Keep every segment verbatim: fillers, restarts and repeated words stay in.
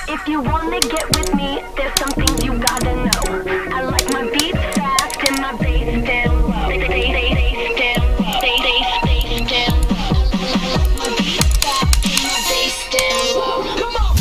If you wanna get with me, there's some things you gotta know. I like my beats fast and my bass down low. Bass, bass down low. Bass, bass, bass down low. I like my beats fast and my bass down low. Come on.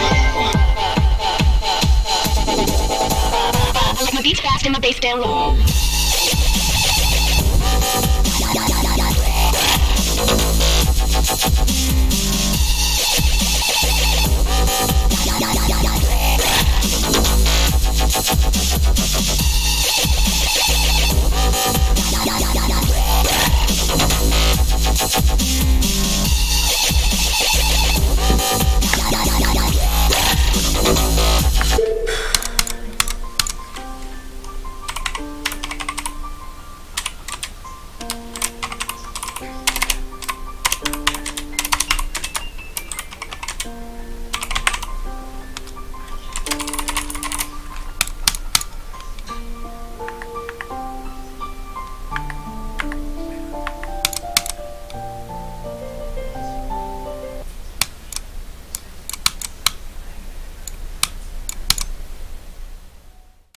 My beats fast and my bass down low.